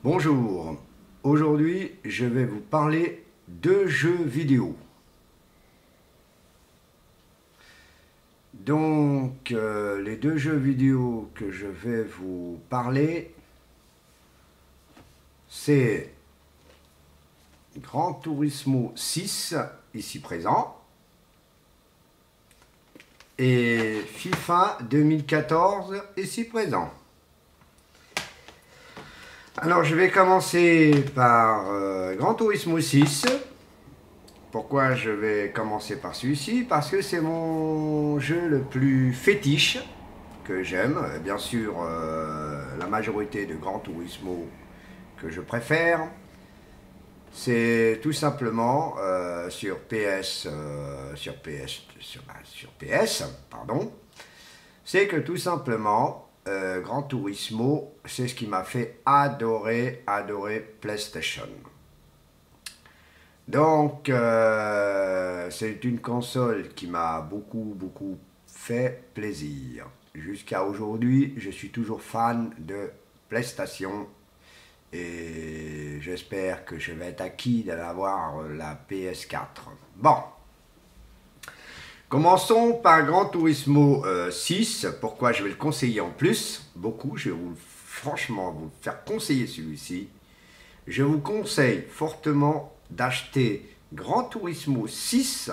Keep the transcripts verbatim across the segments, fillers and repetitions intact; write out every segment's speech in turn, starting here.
Bonjour, aujourd'hui je vais vous parler de jeux vidéo. Donc euh, les deux jeux vidéo que je vais vous parler, c'est Gran Turismo six, ici présent, et FIFA deux mille quatorze, ici présent. Alors je vais commencer par euh, Gran Turismo six. Pourquoi je vais commencer par celui-ci? Parce que c'est mon jeu le plus fétiche que j'aime. Bien sûr, euh, la majorité de Gran Turismo que je préfère, c'est tout simplement euh, sur P S, euh, sur P S, sur, sur P S, pardon. C'est que tout simplement, Euh, Gran Turismo, c'est ce qui m'a fait adorer, adorer PlayStation. Donc, euh, c'est une console qui m'a beaucoup, beaucoup fait plaisir. Jusqu'à aujourd'hui, je suis toujours fan de PlayStation et j'espère que je vais être acquis d'avoir la P S quatre. Bon. Commençons par Gran Turismo euh, six, pourquoi je vais le conseiller en plus, beaucoup, je vais vous, franchement vous faire conseiller celui-ci. Je vous conseille fortement d'acheter Gran Turismo six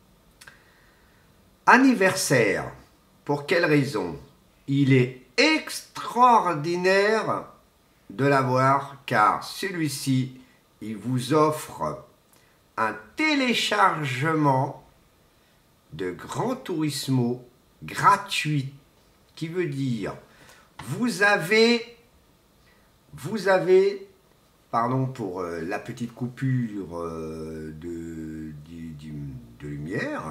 anniversaire. Pour quelle raison? Il est extraordinaire de l'avoir car celui-ci, il vous offre un téléchargement de Gran Turismo gratuit, qui veut dire vous avez vous avez pardon pour euh, la petite coupure euh, de, de, de, de lumière,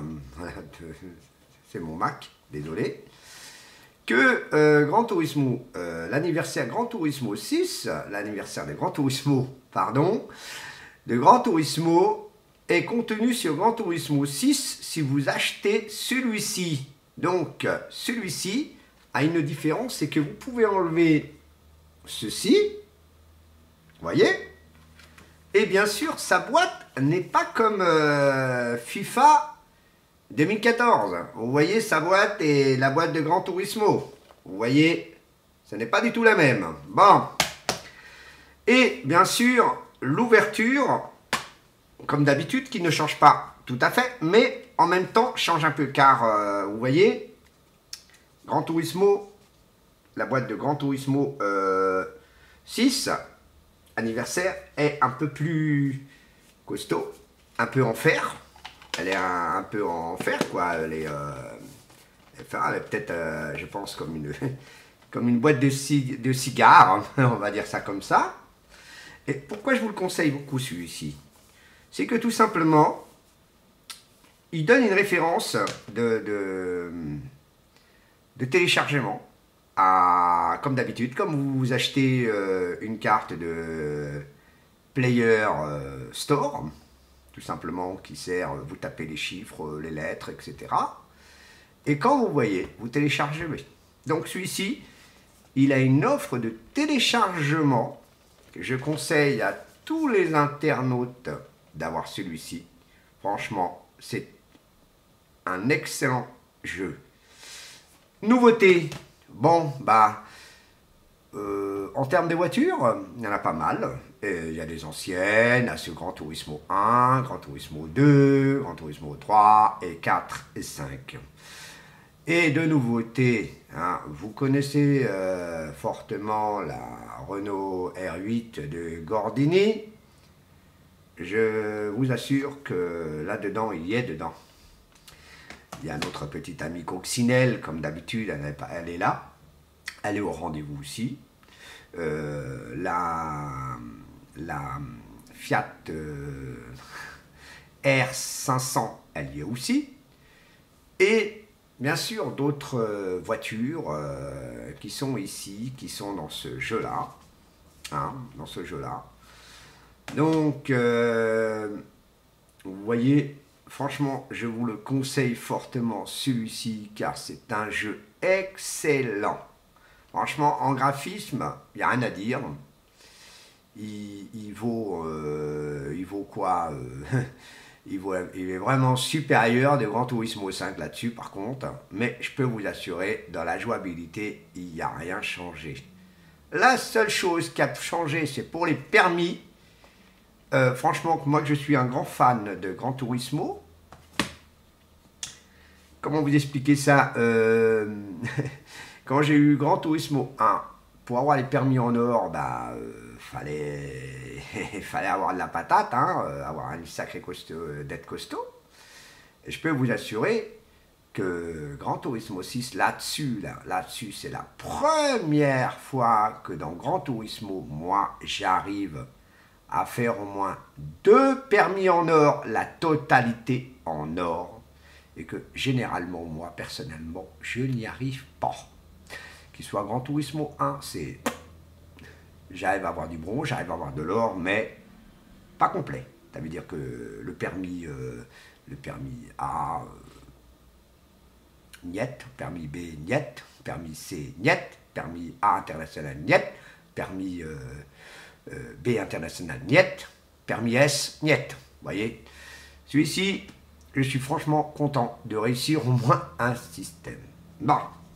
c'est mon Mac, désolé, que euh, Gran Turismo, euh, l'anniversaire Gran Turismo six, l'anniversaire de Gran Turismo, pardon, de Gran Turismo est contenu sur Gran Turismo six si vous achetez celui-ci. Donc, celui-ci a une différence, c'est que vous pouvez enlever ceci, voyez, et bien sûr, sa boîte n'est pas comme euh, FIFA deux mille quatorze. Vous voyez sa boîte et la boîte de Gran Turismo. Vous voyez, ce n'est pas du tout la même. Bon. Et bien sûr, l'ouverture, comme d'habitude, qui ne change pas tout à fait, mais en même temps change un peu, car euh, vous voyez, Gran Turismo, la boîte de Gran Turismo euh, six, anniversaire, est un peu plus costaud, un peu en fer, elle est un, un peu en fer, quoi, elle est, euh, enfin, elle est peut-être, euh, je pense, comme une, comme une boîte de, cig de cigares, on va dire ça comme ça. Et pourquoi je vous le conseille beaucoup, celui-ci? C'est que tout simplement, il donne une référence de, de, de téléchargement, à, comme d'habitude, comme vous achetez euh, une carte de Player euh, Store, tout simplement, qui sert, vous tapez les chiffres, les lettres, et cetera. Et quand vous voyez, vous téléchargez. Donc celui-ci, il a une offre de téléchargement que je conseille à tous les internautes d'avoir celui-ci. Franchement, c'est un excellent jeu. Nouveauté, bon, bah, euh, en termes de voitures, il y en a pas mal. Et il y a des anciennes, à ce Gran Turismo un, Gran Turismo deux, Gran Turismo trois, et quatre et cinq. Et de nouveautés, hein, vous connaissez euh, fortement la Renault R huit de Gordini. Je vous assure que là-dedans, il y est dedans. Il y a notre petite amie Coccinelle, comme d'habitude, elle, elle est là. Elle est au rendez-vous aussi. Euh, la, la Fiat euh, R cinq cents, elle y est aussi. Et bien sûr, d'autres euh, voitures euh, qui sont ici, qui sont dans ce jeu-là. Hein, dans ce jeu-là. Donc, euh, vous voyez, franchement, je vous le conseille fortement, celui-ci, car c'est un jeu excellent. Franchement, en graphisme, il n'y a rien à dire. il, il vaut, euh, il vaut quoi euh, il, vaut, il est vraiment supérieur de Gran Turismo cinq là-dessus, par contre. Mais je peux vous assurer, dans la jouabilité, il n'y a rien changé. La seule chose qui a changé, c'est pour les permis. Euh, franchement, moi, je suis un grand fan de Gran Turismo. Comment vous expliquer ça euh, Quand j'ai eu Gran Turismo un, pour avoir les permis en or, bah, euh, fallait, fallait avoir de la patate, hein, euh, avoir un sacré costaud, d'être costaud. Et je peux vous assurer que Gran Turismo six, là-dessus, là, là-dessus, c'est la première fois que dans Gran Turismo, moi, j'arrive à faire au moins deux permis en or, la totalité en or, et que généralement, moi, personnellement, je n'y arrive pas. Qu'il soit Gran Turismo un, c'est... J'arrive à avoir du bronze, j'arrive à avoir de l'or, mais pas complet. Ça veut dire que le permis, euh, le permis A... Euh, niet, permis B, niet, permis C, niet, permis A international, niet, permis euh, euh, B international, niet, permis S, niet. Vous voyez, celui-ci, je suis franchement content de réussir au moins un système. Bon.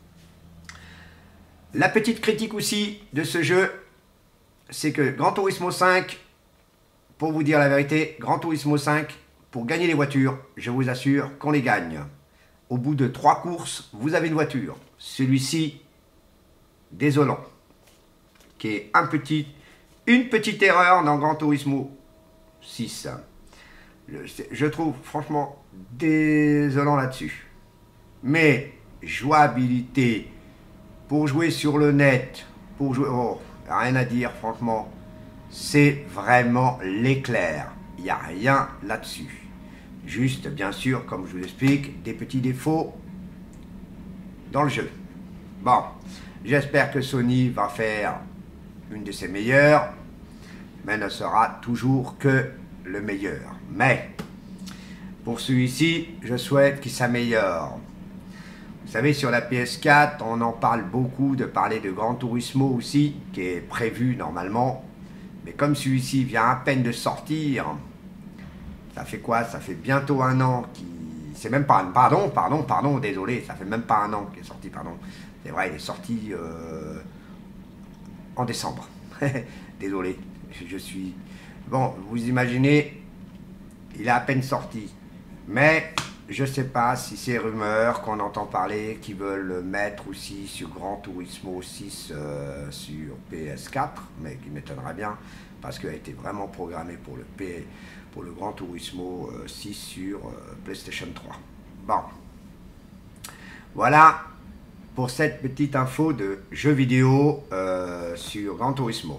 La petite critique aussi de ce jeu, c'est que Gran Turismo cinq, pour vous dire la vérité, Gran Turismo cinq, pour gagner les voitures, je vous assure qu'on les gagne. Au bout de trois courses, vous avez une voiture. Celui-ci, désolant, qui est un petit, une petite erreur dans Gran Turismo six. Je trouve franchement désolant là-dessus. Mais jouabilité, pour jouer sur le net, pour jouer... Oh, rien à dire, franchement. C'est vraiment l'éclair. Il n'y a rien là-dessus. Juste, bien sûr, comme je vous explique, des petits défauts dans le jeu. Bon, j'espère que Sony va faire une de ses meilleures, mais ne sera toujours que le meilleur. Mais, pour celui-ci, je souhaite qu'il s'améliore. Vous savez, sur la P S quatre, on en parle beaucoup, de parler de Gran Turismo aussi, qui est prévu normalement. Mais comme celui-ci vient à peine de sortir... Ça fait quoi? Ça fait bientôt un an qui... C'est même pas... Pardon, pardon, pardon, désolé. Ça fait même pas un an qu'il est sorti, pardon. C'est vrai, il est sorti euh, en décembre. Désolé, je suis... Bon, vous imaginez, il est à peine sorti. Mais je sais pas si ces rumeurs qu'on entend parler, qui veulent le mettre aussi sur Gran Turismo six euh, sur P S quatre, mais qui m'étonnerait bien, parce qu'il a été vraiment programmé pour le P... pour le Gran Turismo six sur euh, PlayStation trois. Bon. Voilà pour cette petite info de jeux vidéo euh, sur Gran Turismo.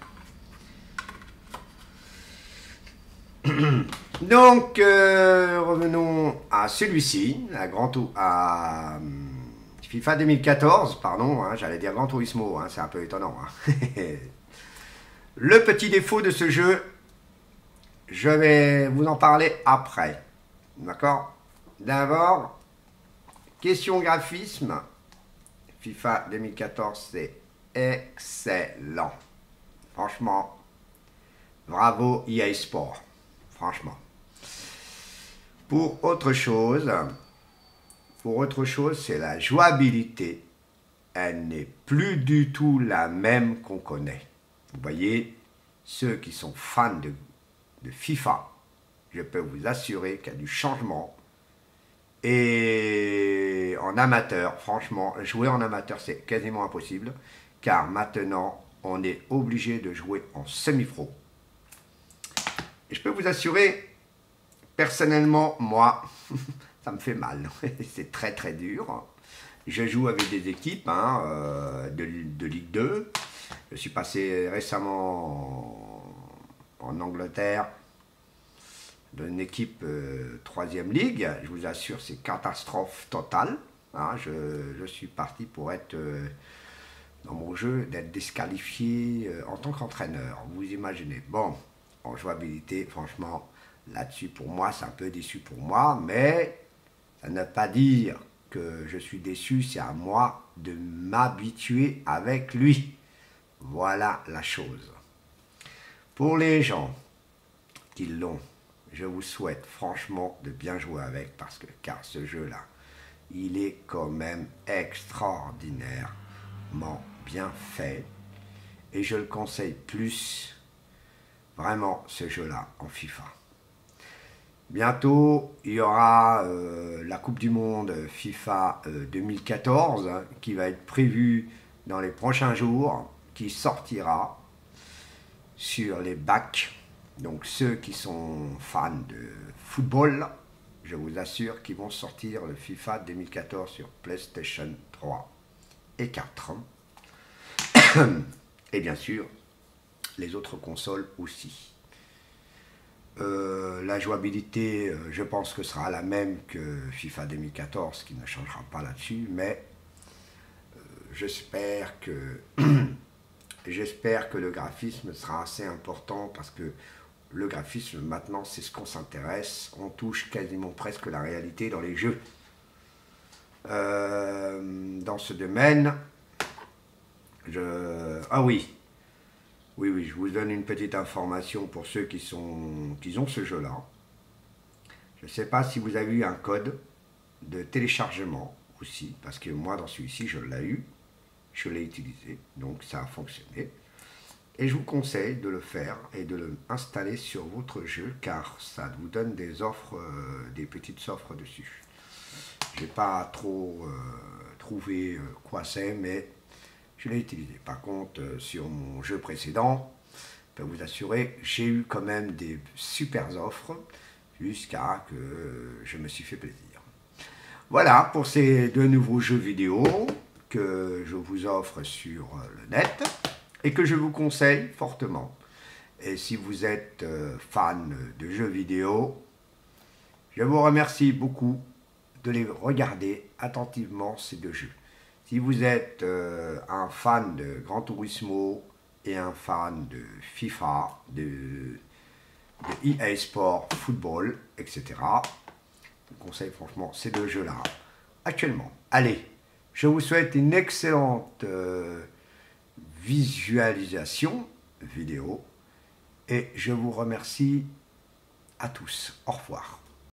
Donc, euh, revenons à celui-ci, à, Gran Tour, à euh, FIFA deux mille quatorze, pardon, hein, j'allais dire Gran Turismo, hein, c'est un peu étonnant. Hein. Le petit défaut de ce jeu, je vais vous en parler après, d'accord? D'abord, question graphisme, FIFA deux mille quatorze, c'est excellent. Franchement, bravo E A Sport, franchement. Pour autre chose, pour autre chose, c'est la jouabilité. Elle n'est plus du tout la même qu'on connaît. Vous voyez, ceux qui sont fans de de FIFA, je peux vous assurer qu'il y a du changement. Et en amateur, franchement, jouer en amateur, c'est quasiment impossible, car maintenant, on est obligé de jouer en semi-pro. Et je peux vous assurer, personnellement, moi, ça me fait mal. C'est très très dur. Je joue avec des équipes hein, euh, de, de Ligue deux. Je suis passé récemment en Angleterre, d'une équipe euh, troisième ligue, je vous assure, c'est catastrophe totale. Hein, je, je suis parti pour être, euh, dans mon jeu, d'être disqualifié euh, en tant qu'entraîneur, vous imaginez. Bon, en jouabilité, franchement, là-dessus, pour moi, c'est un peu déçu pour moi, mais ça ne veut pas dire que je suis déçu, c'est à moi de m'habituer avec lui. Voilà la chose. Pour les gens qui l'ont, je vous souhaite franchement de bien jouer avec, parce que, car ce jeu-là, il est quand même extraordinairement bien fait. Et je le conseille plus, vraiment, ce jeu-là en FIFA. Bientôt, il y aura euh, la Coupe du Monde FIFA euh, deux mille quatorze hein, qui va être prévue dans les prochains jours, qui sortira sur les bacs. Donc ceux qui sont fans de football, je vous assure qu'ils vont sortir le FIFA deux mille quatorze sur PlayStation trois et quatre. Et bien sûr, les autres consoles aussi. Euh, la jouabilité, euh, je pense que sera la même que FIFA deux mille quatorze, qui ne changera pas là-dessus, mais euh, j'espère que j'espère que le graphisme sera assez important, parce que le graphisme, maintenant, c'est ce qu'on s'intéresse. On touche quasiment presque la réalité dans les jeux. Euh, dans ce domaine, je... Ah oui, oui, oui, je vous donne une petite information pour ceux qui, sont, qui ont ce jeu-là. Je ne sais pas si vous avez eu un code de téléchargement aussi, parce que moi, dans celui-ci, je l'ai eu, je l'ai utilisé, donc ça a fonctionné. Et je vous conseille de le faire et de l'installer sur votre jeu, car ça vous donne des offres, euh, des petites offres dessus. Je n'ai pas trop euh, trouvé euh, quoi c'est, mais je l'ai utilisé. Par contre, euh, sur mon jeu précédent, je peux vous assurer, j'ai eu quand même des super offres, jusqu'à que euh, je me suis fait plaisir. Voilà pour ces deux nouveaux jeux vidéo que je vous offre sur le net, et que je vous conseille fortement. Et si vous êtes euh, fan de jeux vidéo, je vous remercie beaucoup de les regarder attentivement, ces deux jeux. Si vous êtes euh, un fan de Gran Turismo et un fan de FIFA, de, de E A Sport Football, et cetera, je vous conseille franchement ces deux jeux-là actuellement. Allez, je vous souhaite une excellente euh, visualisation vidéo, et je vous remercie à tous. Au revoir.